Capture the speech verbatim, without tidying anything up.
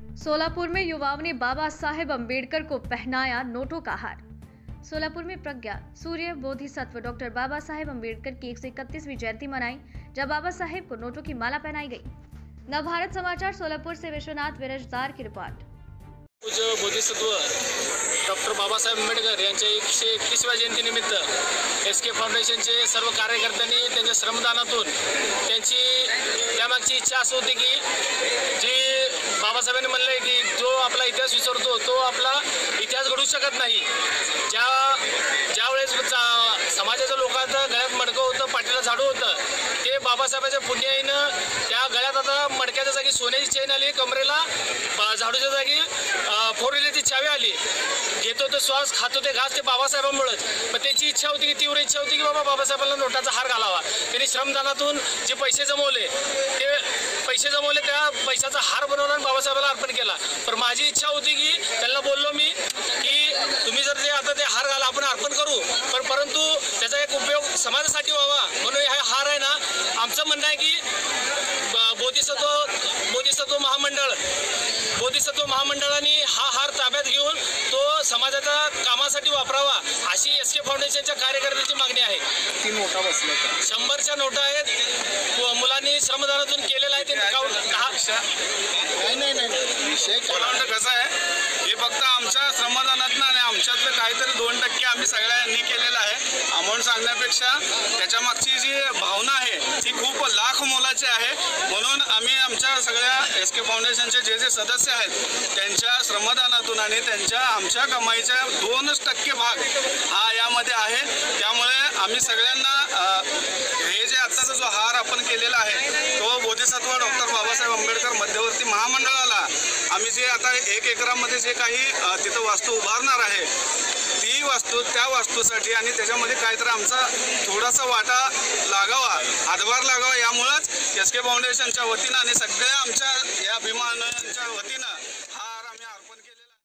सोलापुर में युवाओं ने बाबा साहेब अम्बेडकर को पहनाया नोटों का हार। सोलापुर में प्रज्ञा सूर्य बोधिसत्व डॉक्टर बाबा साहेब अम्बेडकर की एक सौ इकतीसवीं जयंती मनाई, जब बाबा साहेब को नोटों की माला पहनाई गई। नवभारत समाचार सोलापुर से विश्वनाथ विरजदार की रिपोर्ट। पूज्य बोधिसत्व डॉक्टर बाबासाहेब आंबेडकर यांच्या एकशे एकतीसव्या जयंतीनिमित्त एस के फाउंडेशनचे सर्व कार्यकर्त्यांनी त्यांच्या श्रमदानातून त्यांची त्यामागची इच्छा असं होती की जी बाबासाहेबांनी म्हणले की जो आपला इतिहास विसरतो तो आपला इतिहास घडू शकत नाही। ज्या ज्यावेळेस समाजाच्या लोकांचं गळ्यात मडकं होतं, पाठीला झाडू होतं, ते बाबासाहेबांच्या पुण्याईनं त्या गळ्यात आता मडक्याच्या जागी सोन्याची चेन आली, कमरेला झाडूच्या जागी फोर व्हीलरची चावी आली। घेतो तो श्वास, खातो ते घास, ते बाबासाहेबांमुळेच। मग त्यांची इच्छा होती की तीव्र इच्छा होती की बाबा बाबासाहेबांना नोटाचा हार घालावा। त्यांनी श्रमदानातून जे पैसे जमवले ते पैसे जमवले त्या पैशाचा हार बनवला आणि बाबासाहेबांना अर्पण केला। पण माझी इच्छा होती की त्यांना बोललो मी की तुम्ही जर ते आता ते हार घाला, आपण अर्पण करू, पण परंतु त्याचा एक उपयोग समाजासाठी व्हावा म्हणून हा हार आहे ना, आमचं म्हणणं आहे की बोधिसत्व बोधिसत्व महामंडळ बोधिसत्व महामंडळाने हा हार ताब्यात घेऊन तो समाजाच्या कामासाठी वापरावा अशी एस के फाउंडेशनच्या कार्यकर्त्यांची मागणी आहे। तीन नोटा बसल्या, शंभरच्या नोटा आहेत, मुलांनी श्रमदानातून केलेला आहे। ते नाही नाही नाही विषय कसा आहे, हे फक्त आमच्या श्रमदानातनं आणि आमच्यातलं काहीतरी दोन टक्के आम्ही सगळ्यांनी केलेलं आहे। अमाऊंट सांगण्यापेक्षा त्याच्या मागची जी भावना आहे ती खूप लाख मोलाची आहे। म्हणून आम्ही आमच्या सगळ्या एस के फाउंडेशनचे जे जे सदस्य आहेत त्यांच्या श्रमदानातून आणि त्यांच्या आमच्या कमाईच्या दोनच टक्के भाग हा यामध्ये आहे। त्यामुळे आम्ही सगळ्यांना हे जे आत्ताचा जो हार आपण केलेला आहे तो बोधिसत्व डॉक्टर बाबासाहेब आंबेडकर मध्यवर्ती महामंडळाला आम्ही जे आता एक एकरामध्ये जे काही तिथं वास्तू उभारणार आहे ती वास्तू त्या वास्तूसाठी आणि त्याच्यामध्ये काहीतरी आमचा थोडासा वाटा लागावा, हातभार लागावा, यामुळेच एस के फाउंडेशनच्या वतीनं आणि सगळ्या आमच्या या अभिमानांच्या वतीनं